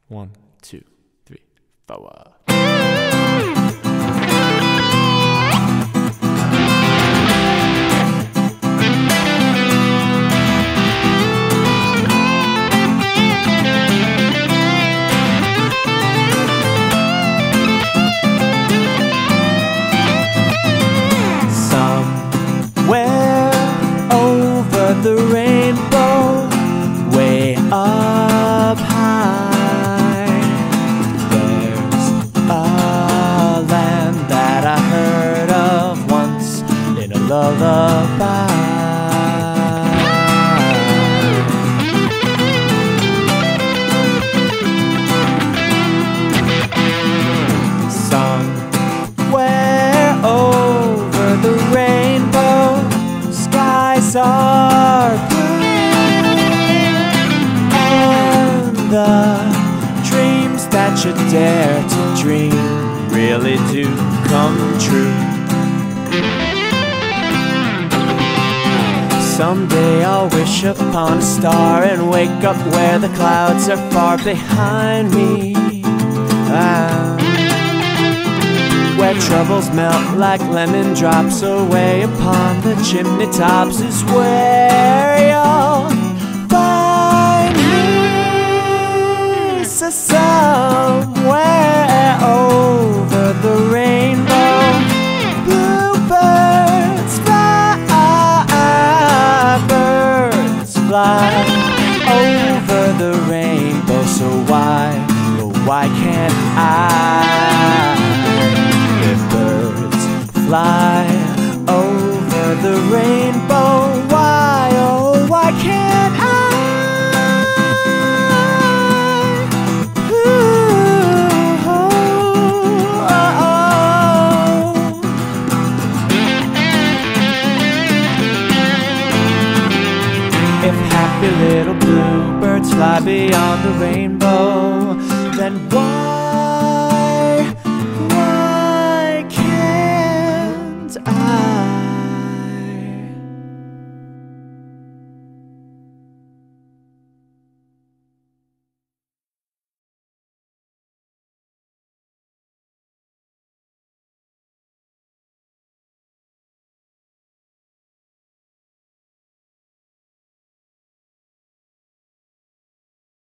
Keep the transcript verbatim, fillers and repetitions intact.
One, two, three, four. Somewhere over the rainbow, way up high, there's a land that I heard of once in a lullaby. Somewhere over the rainbow, skies are blue, and the dreams that you dare to dream really do come true. Someday I'll wish upon a star and wake up where the clouds are far behind me, and where troubles melt like lemon drops away upon the chimney tops is where you'll find me. So somewhere over the rainbow, bluebirds fly, birds fly over the rainbow. So why, oh why can't I? Fly over the rainbow, why, oh, why can't I? Ooh, oh, oh, oh. If happy little bluebirds fly beyond the rainbow, then why?